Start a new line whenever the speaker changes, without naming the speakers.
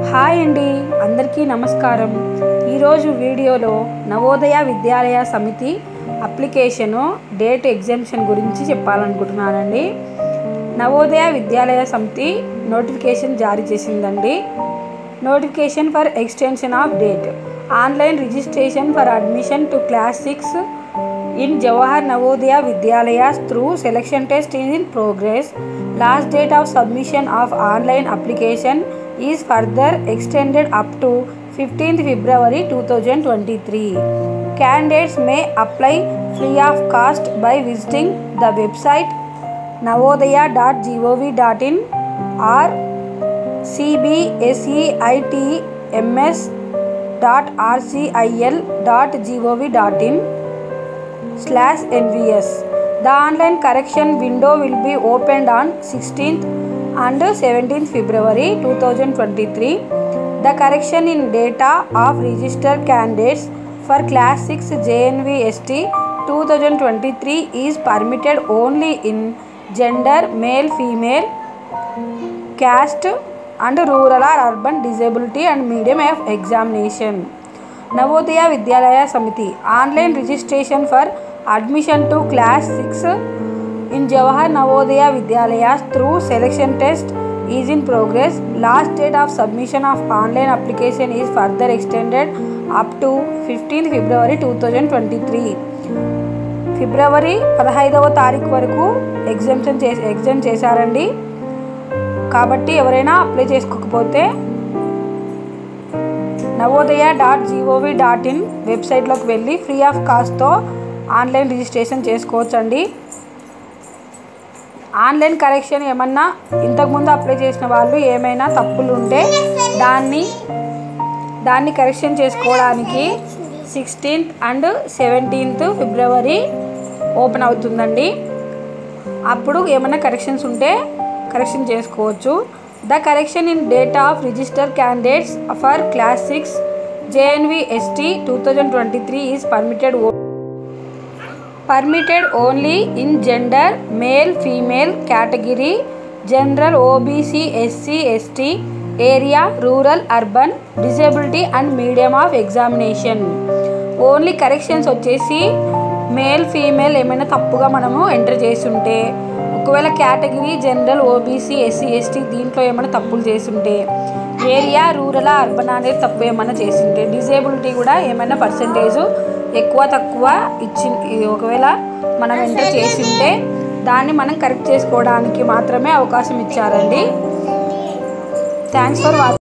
Hi అండి, అందరికీ నమస్కారం. ఈరోజు వీడియోలో నవోదయ విద్యాలయ సమితి అప్లికేషను డేట్ ఎగ్జామ్షన్ గురించి చెప్పాలనుకుంటున్నానండి. నవోదయ విద్యాలయ సమితి నోటిఫికేషన్ జారీ చేసిందండి. Notification for extension of date online registration for admission to class 6 in Jawahar Navodaya Vidyalayas through selection test is in progress. Last date of submission of online application is further extended up to 15th February 2023. Candidates may apply free of cost by visiting the website navodaya.gov.in or cbseit.rcil.gov.in/NVS. The online correction window will be opened on 16th and 17th February 2023. The correction in data of registered candidates for Class 6 JNV-ST 2023 is permitted only in gender, male, female, caste and rural or urban, disability and medium of examination. Navodaya Vidyalaya Samiti online registration for admission to class 6 in Jawahar Navodaya Vidyalayas through selection test is in progress. Last date of submission of online application is further extended up to 15th February 2023. ఫిబ్రవరి 15వ తారీఖు వరకు exam చేశారండి. కాబట్టి ఎవరైనా apply చేసుకోకపోతే navodaya.gov.in వెబ్సైట్లోకి వెళ్ళి ఫ్రీ ఆఫ్ కాస్ట్తో ఆన్లైన్ రిజిస్ట్రేషన్ చేసుకోవచ్చండి. ఆన్లైన్ కరెక్షన్ ఏమన్నా ఇంతకుముందు అప్లై చేసిన వాళ్ళు ఏమైనా తప్పులు ఉంటే దాన్ని కరెక్షన్ చేసుకోవడానికి 16th and 17th February open అవుతుందండి. అప్పుడు ఏమైనా కరెక్షన్స్ ఉంటే కరెక్షన్ చేసుకోవచ్చు. The correction in data of registered candidates for Class 6 JNV-ST 2023 is permitted only in gender, male, female category, general, OBC, SC, ST, area, rural, urban, disability and medium of examination. Only corrections వచ్చేసి male, female ఏమైనా తప్పుగా మనము enter చేసి ఉంటే, ఒకవేళ category general, OBC, SC, ST దీంట్లో ఏమైనా తప్పులు చేసుంటే, ఏరియా, రూరల్, అర్బన్ అనేది తప్పు ఏమైనా చేసింటే, డిజేబిలిటీ కూడా ఏమైనా పర్సంటేజ్ ఎక్కువ తక్కువ ఒకవేళ మనం ఎంటర్ చేసి ఉంటే దాన్ని మనం కరెక్ట్ చేసుకోవడానికి మాత్రమే అవకాశం ఇచ్చారండి. Thanks for watching.